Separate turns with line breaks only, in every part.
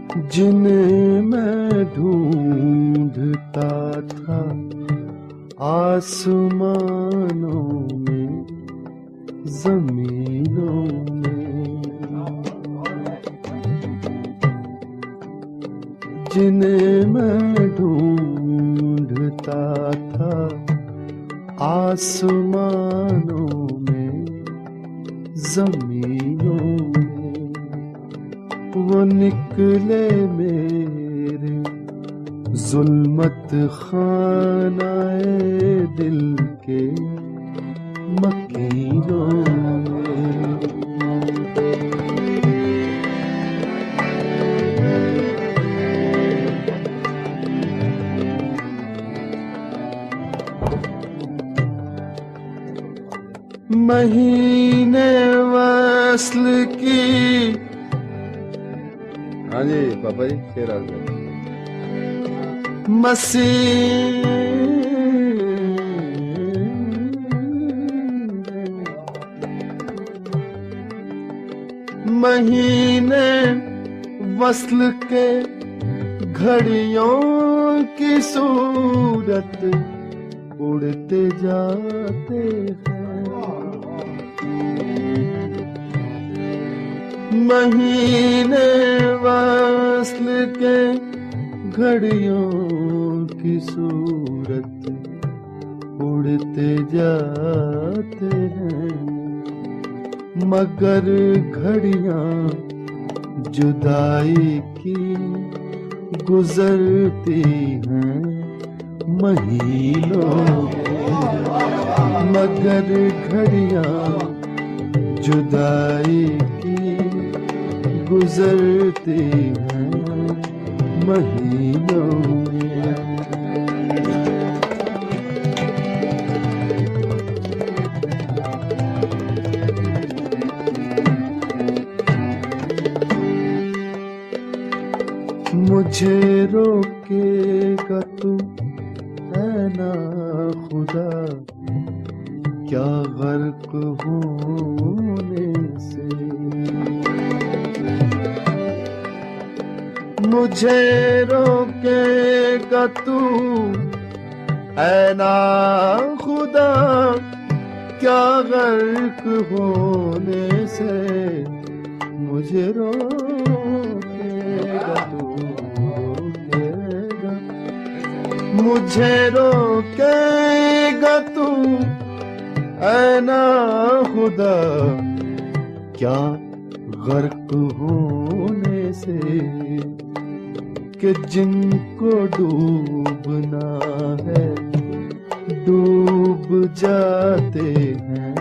जिन्हें मैं ढूंढता था आसमानों में, जमीनों में, जिन्हें मैं ढूंढता था आसमानों में, जमीनों में, वो निकले मेरे जुल्मत खानाए दिल के मकीनों में। महीने वस्ल की।
हाँ जी पापा जी, शेर आ गया।
महीने वस्ल के घड़ियों की सूरत उड़ते जाते हैं। महीने वस्ल के घड़ियों की सूरत उड़ते जाते हैं, मगर घड़ियां जुदाई की गुजरती हैं महीनों में, मगर घड़ियां जुदाई की गुजरती हैं महीनों में। मुझे रोकेगा तू है ना खुदा, क्या गर्क होने से। मुझे रोकेगा तू है ना खुदा, क्या गर्क होने से। मुझे रोकेगा तू, रोकेगा, मुझे रोकेगा तू है ना खुदा, क्या गर्क होने से। कि जिनको डूबना है डूब जाते हैं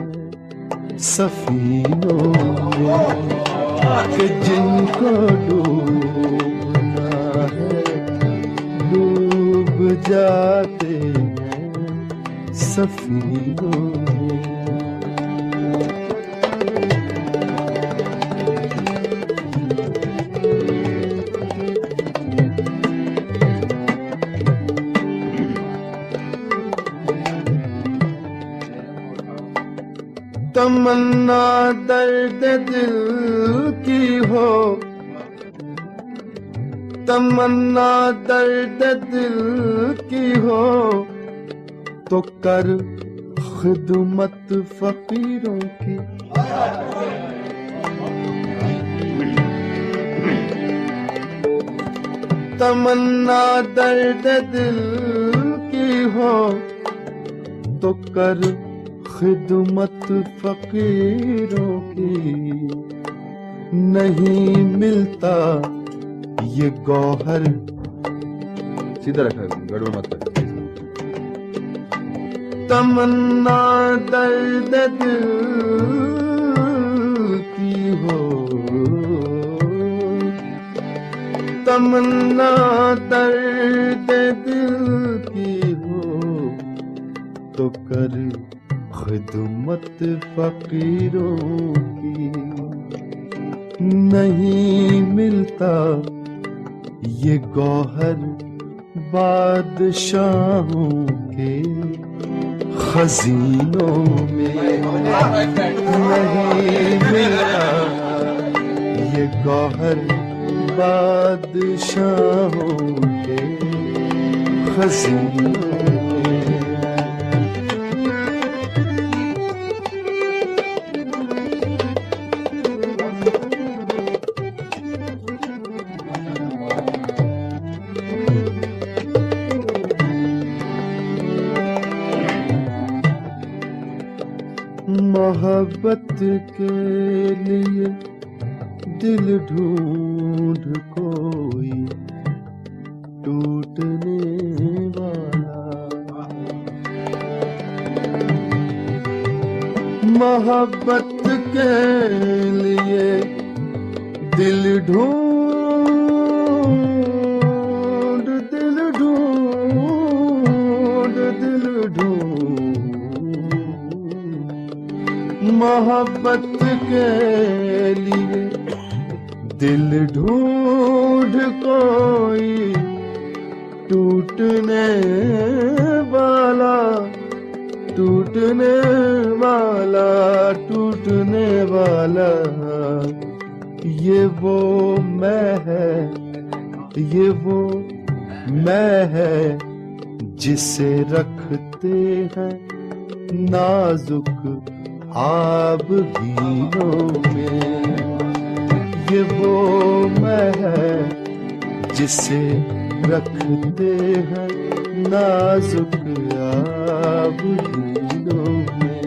सफीनों में, कि जिनको डूबना है डूब जाते हैं सफीनों में। तमन्ना दर्द दिल की हो, तमन्ना दर्द दिल की हो, तो कर खिदमत फकीरों की। तमन्ना दर्द दिल की हो, तो कर खिदमत फकीरों की। नहीं मिलता ये गौहर,
सीधा रखा, गड़बड़ मत कर।
तमन्ना दर्द दिल की हो, तमन्ना दर्द दिल की हो, तो कर खिदमत फकीरों की। नहीं मिलता ये गौहर बादशाहों के खजीनों में। नहीं मिलता ये गौहर बादशाहों के खजीनों में। मोहब्बत के लिए दिल ढूंढ कोई टूटने वाला, मोहब्बत के लिए दिल ढूंढ मोहब्बत के लिए दिल ढूंढ कोई टूटने वाला, टूटने वाला, टूटने वाला। ये वो मैं है, ये वो मैं है जिसे रखते हैं नाजुक आबगीनों में। ये वो मैं है जिसे रखते हैं नाजुक आबगीनों में।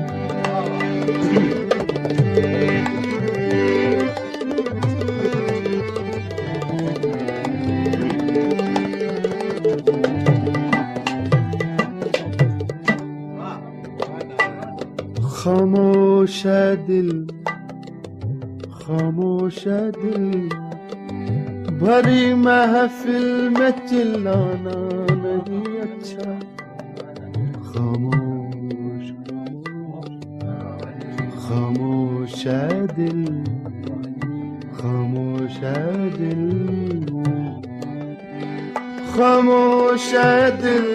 खामोश है दिल, खामोश है दिल, भरी महफिल में चिल्लाना नहीं अच्छा। खामोश खामोश है दिल, खामोश है दिल, खामोश है दिल,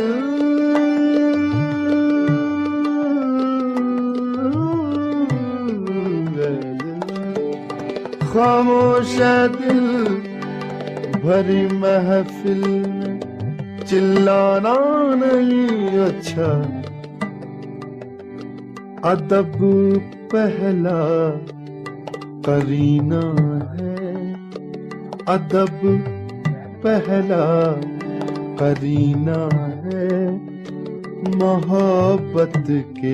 खामोश है दिल, भरी महफिल में चिल्लाना नहीं अच्छा। अदब पहला करीना है, अदब पहला करीना है, मोहब्बत के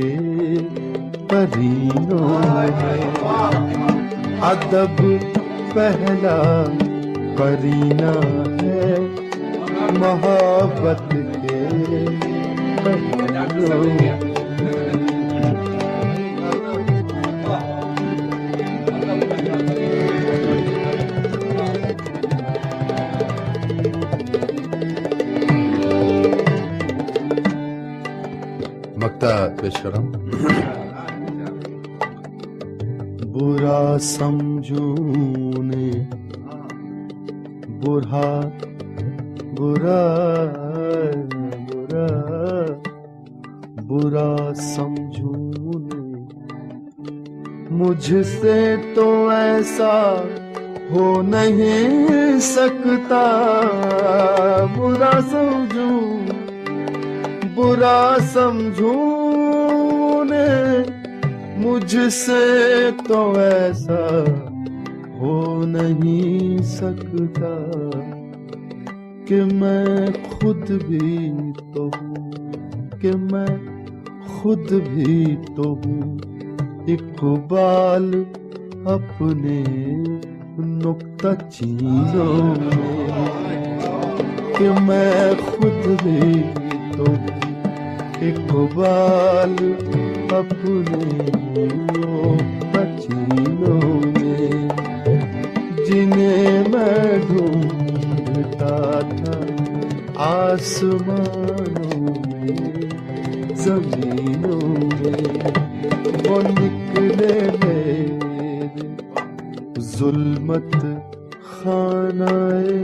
करीनों में। अदब पहला करीना है, मोहब्बत के करीनों में।
मक्ता पेश कर रहा हूं।
बुरा समझूने, बुरा बुरा बुरा बुरा समझूने, मुझसे तो ऐसा हो नहीं सकता। बुरा समझूं, बुरा समझूने, मुझसे तो ऐसा हो नहीं सकता कि मैं खुद भी तो हूँ, कि मैं खुद भी तो हूँ इकबाल अपने नुक्ता चीनों में। कि मैं खुद भी तो हूँ इकबाल अपने पचीनों में, जिन्हें मैं ढूंढता था आसमानों में, जमीनों में। वो निकले मेरे जुल्मत खानाए